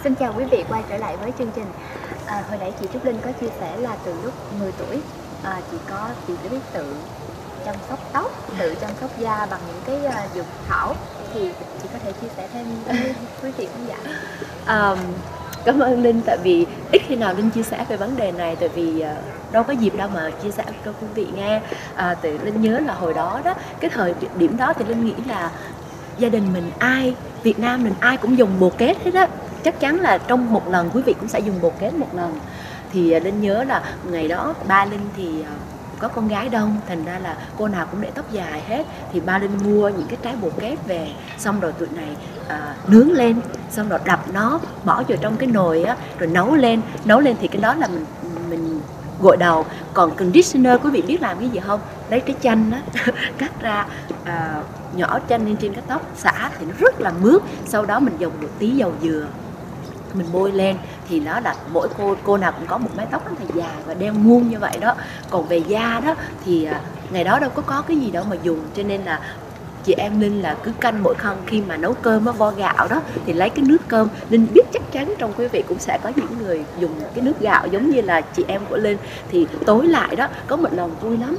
Xin chào quý vị quay trở lại với chương trình. Hồi nãy chị Trúc Linh có chia sẻ là từ lúc 10 tuổi chị biết tự chăm sóc tóc, tự chăm sóc da bằng những cái dược thảo, thì chị có thể chia sẻ thêm với quý vị khán giả. Cảm ơn Linh, tại vì ít khi nào Linh chia sẻ về vấn đề này, tại vì đâu có dịp đâu mà chia sẻ cho quý vị nghe. Tại Linh nhớ là hồi đó cái thời điểm đó thì Linh nghĩ là gia đình mình Việt Nam mình ai cũng dùng bồ kết hết á. Chắc chắn là trong một lần quý vị cũng sẽ dùng bồ kết một lần. Thì Linh nhớ là ngày đó ba Linh thì có con gái đông, thành ra là cô nào cũng để tóc dài hết. Thì ba Linh mua những cái trái bồ kết về, xong rồi tụi này nướng lên, xong rồi đập nó, bỏ vào trong cái nồi á, rồi nấu lên thì cái đó là mình gội đầu. Còn conditioner quý vị biết làm cái gì không? Lấy trái chanh á cắt ra, nhỏ chanh lên trên cái tóc, xả thì nó rất là mướt. Sau đó mình dùng một tí dầu dừa mình bôi lên, thì đó là mỗi cô nào cũng có một mái tóc rất là dài và đeo nguông như vậy đó. Còn về da đó thì ngày đó đâu có cái gì đâu mà dùng, cho nên là chị em Linh là cứ canh mỗi lần khi mà nấu cơm á, vo gạo đó thì lấy cái nước cơm. Linh biết chắc chắn trong quý vị cũng sẽ có những người dùng cái nước gạo giống như là chị em của Linh. Thì tối lại đó có một lần vui lắm,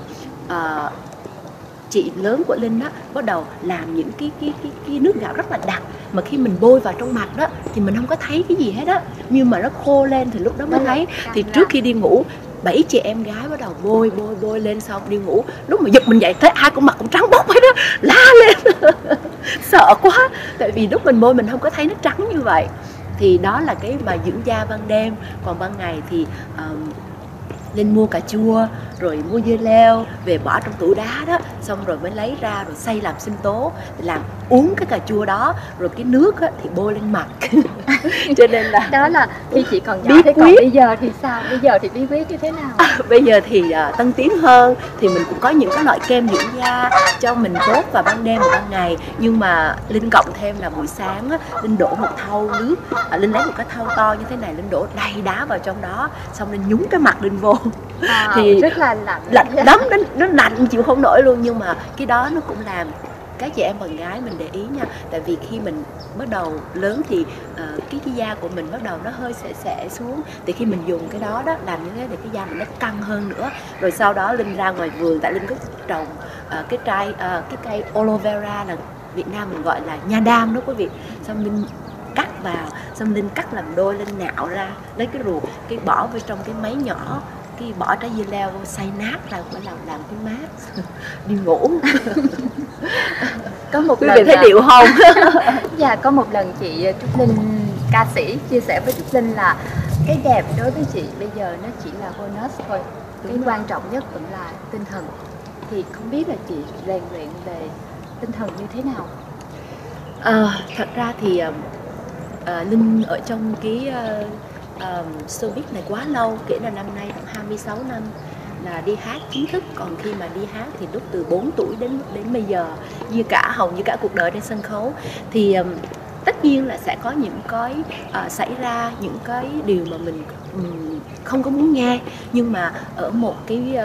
chị lớn của Linh đó bắt đầu làm những cái nước gạo rất là đặc, mà khi mình bôi vào trong mặt đó thì mình không có thấy cái gì hết á, nhưng mà nó khô lên thì lúc đó mới thấy. Thì trước khi đi ngủ 7 chị em gái bắt đầu bôi lên, xong đi ngủ lúc mà giật mình dậy thấy hai con mặt cũng trắng bóc hết đó, la lên sợ quá, tại vì lúc mình bôi mình không có thấy nó trắng như vậy. Thì đó là cái mà dưỡng da ban đêm. Còn ban ngày thì Linh mua cà chua, rồi mua dưa leo về bỏ trong tủ đá đó, xong rồi mới lấy ra rồi xay làm sinh tố, làm uống cái cà chua đó, rồi cái nước á, thì bôi lên mặt cho nên là Đó là khi chị còn nhỏ. Thế còn bây giờ thì sao? Bây giờ thì bí quyết như thế nào? Bây giờ thì tân tiến hơn, thì mình cũng có những cái loại kem dưỡng da cho mình tốt vào ban đêm và ban ngày. Nhưng mà Linh cộng thêm là buổi sáng á, Linh đổ một thau nước, Linh lấy một cái thau to như thế này, Linh đổ đầy đá vào trong đó, xong Linh nhúng cái mặt Linh vô thì rất là lạnh lắm, nó lạnh chịu không nổi luôn. Nhưng mà cái đó nó cũng làm các chị em bạn gái mình để ý nha, tại vì khi mình bắt đầu lớn thì cái da của mình bắt đầu nó hơi sệ xuống, thì khi mình dùng cái đó làm như thế thì cái da mình nó căng hơn nữa. Rồi sau đó Linh ra ngoài vườn, tại Linh có trồng cái cây aloe vera, là Việt Nam mình gọi là nha đam đó quý vị. Xong Linh cắt vào, xong Linh cắt làm đôi, Linh nạo ra, lấy cái ruột cái bỏ vào trong cái máy nhỏ, cái bỏ trái dưa leo xay nát ra, phải làm cái mát đi ngủ. Có một quý lần vị thấy điệu không? Dạ, có một lần chị Trúc Linh, ca sĩ, chia sẻ với Trúc Linh là cái đẹp đối với chị bây giờ nó chỉ là bonus thôi. Cái quan trọng nhất vẫn là tinh thần. Thì không biết là chị rèn luyện về tinh thần như thế nào? Thật ra thì Linh ở trong cái showbiz này quá lâu, kể là năm nay khoảng 26 năm là đi hát chính thức. Còn khi mà đi hát thì lúc từ 4 tuổi đến bây giờ, hầu như cả cuộc đời trên sân khấu, thì tất nhiên là sẽ có những cái xảy ra những cái điều mà mình không có muốn nghe. Nhưng mà ở một cái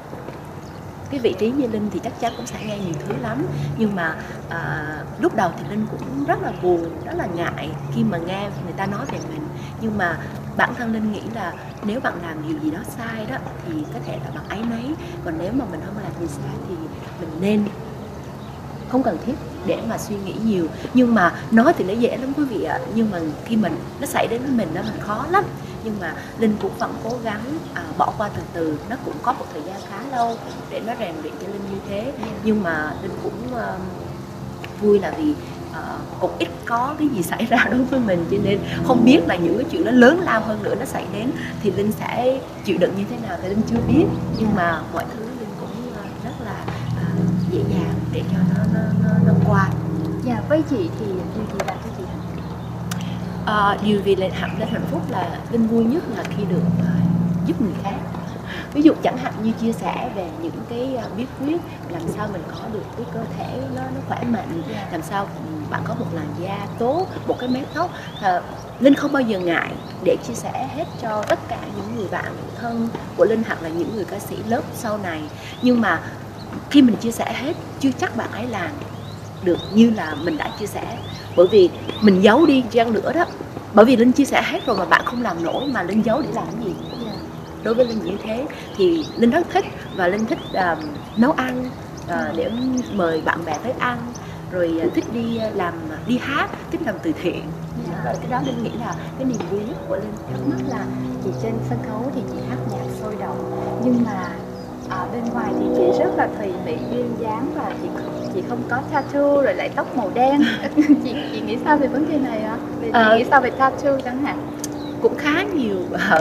vị trí như Linh thì chắc chắn cũng sẽ nghe nhiều thứ lắm. Nhưng mà lúc đầu thì Linh cũng rất là buồn, rất là ngại khi mà nghe người ta nói về mình. Nhưng mà bản thân Linh nghĩ là nếu bạn làm điều gì đó sai đó thì có thể là bạn áy náy. Còn nếu mà mình không làm gì sai thì mình nên không cần thiết để mà suy nghĩ nhiều. Nhưng mà nói thì nó dễ lắm quý vị ạ, nhưng mà khi nó xảy đến với mình nó khó lắm. Nhưng mà Linh cũng vẫn cố gắng bỏ qua từ từ. Nó cũng có một thời gian khá lâu để nó rèn luyện cho Linh như thế. Nhưng mà Linh cũng vui là vì cũng ít có cái gì xảy ra đối với mình, cho nên không biết là những cái chuyện nó lớn lao hơn nữa nó xảy đến thì Linh sẽ chịu đựng như thế nào thì Linh chưa biết. Nhưng mà mọi thứ Linh cũng rất là dễ dàng để cho nó qua. Dạ, với chị thì điều gì làm cho chị hạnh phúc? Điều gì làm Linh hạnh phúc là Linh vui nhất là khi được giúp người khác. Ví dụ chẳng hạn như chia sẻ về những cái bí quyết làm sao mình có được cái cơ thể nó khỏe mạnh, làm sao bạn có một làn da tốt, một cái mái tóc. Linh không bao giờ ngại để chia sẻ hết cho tất cả những người bạn thân của Linh hoặc là những người ca sĩ lớp sau này. Nhưng mà khi mình chia sẻ hết, chưa chắc bạn ấy làm được như là mình đã chia sẻ. Bởi vì mình giấu đi chăng nữa đó, bởi vì Linh chia sẻ hết rồi mà bạn không làm nổi mà Linh giấu để làm cái gì. Đối với Linh như thế thì Linh rất thích, và Linh thích nấu ăn, để mời bạn bè tới ăn, rồi thích đi hát, thích làm từ thiện. Cái đó Linh nghĩ là cái niềm vui nhất của Linh. Thắc mắc là chị trên sân khấu thì chị hát nhạc sôi động, nhưng mà bên ngoài thì chị rất là thùy mị duyên dáng, và chị không có tattoo rồi lại tóc màu đen. chị nghĩ sao về vấn đề này ạ? Chị nghĩ sao về tattoo chẳng hạn? Cũng khá nhiều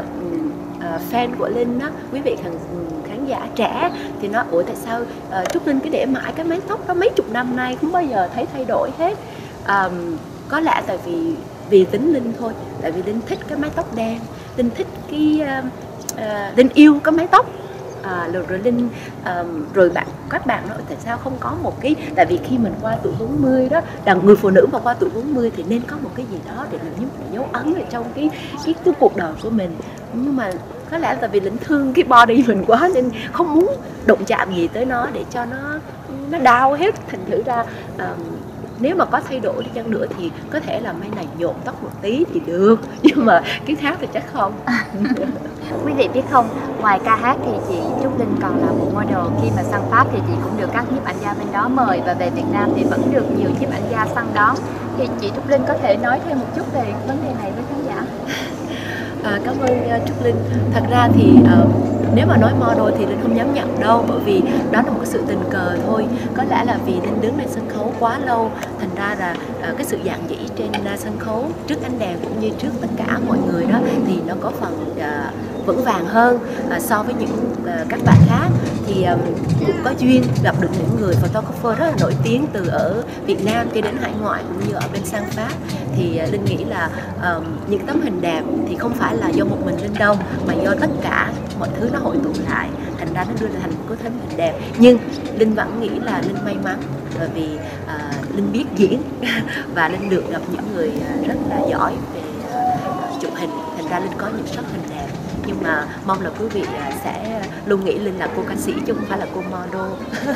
fan của Linh đó, quý vị khán giả trẻ thì nói ủa tại sao Trúc Linh cứ để mãi cái mái tóc đó mấy chục năm nay không bao giờ thấy thay đổi hết. Có lẽ tại vì tính Linh thôi, tại vì Linh thích cái mái tóc đen, Linh thích Linh yêu cái mái tóc. Rồi Linh các bạn nói tại sao không có một cái, tại vì khi mình qua tuổi 40 đó, người phụ nữ mà qua tuổi 40 thì nên có một cái gì đó để dấu ấn ở trong cái cuộc đời của mình. Nhưng mà có lẽ là tại vì Linh thương cái body mình quá nên không muốn đụng chạm gì tới nó để cho nó đau hết. Thành thử ra nếu mà có thay đổi đi chăng nữa thì có thể là mấy này nhộn tóc một tí thì được, nhưng mà cái khác thì chắc không. Quý vị biết không, ngoài ca hát thì chị Trúc Linh còn là một model. Khi mà sang Pháp thì chị cũng được các nhiếp ảnh gia bên đó mời, và về Việt Nam thì vẫn được nhiều nhiếp ảnh gia săn đón. Thì chị Trúc Linh có thể nói thêm một chút về vấn đề này với khán giả? Cảm ơn Trúc Linh. Thật ra thì nếu mà nói model thì Linh không dám nhận đâu, bởi vì đó là một cái sự tình cờ thôi. Có lẽ là vì Linh đứng lên sân khấu quá lâu, thành ra là cái sự dạn dĩ trên sân khấu trước ánh đèn cũng như trước tất cả mọi người đó thì nó có phần vững vàng hơn so với những các bạn khác. Thì cũng có duyên gặp được những người photographer rất là nổi tiếng từ ở Việt Nam cho đến hải ngoại cũng như ở bên sang Pháp. Thì Linh nghĩ là những tấm hình đẹp thì không phải là do một mình Linh đâu, mà do tất cả mọi thứ nó hội tụ lại, thành ra nó đưa thành một cái tấm hình đẹp. Nhưng Linh vẫn nghĩ là Linh may mắn, bởi vì Linh biết diễn và Linh được gặp những người rất là giỏi về chụp hình, thành ra Linh có những shot hình đẹp. Nhưng mà mong là quý vị sẽ luôn nghĩ Linh là cô ca sĩ chứ không phải là cô model.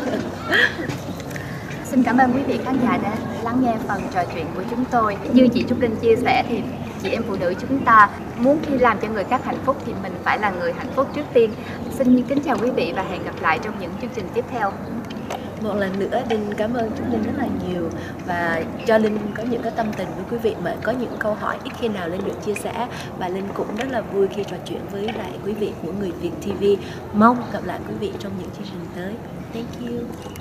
Xin cảm ơn quý vị khán giả đã lắng nghe phần trò chuyện của chúng tôi. Như chị Trúc Linh chia sẻ thì chị em phụ nữ chúng ta muốn khi làm cho người khác hạnh phúc thì mình phải là người hạnh phúc trước tiên. Xin kính chào quý vị và hẹn gặp lại trong những chương trình tiếp theo. Một lần nữa Linh cảm ơn Trúc Linh rất là nhiều, và cho Linh có những cái tâm tình với quý vị mà có những câu hỏi ít khi nào Linh được chia sẻ, và Linh cũng rất là vui khi trò chuyện với lại quý vị của Người Việt TV. Mong gặp lại quý vị trong những chương trình tới. Thank you.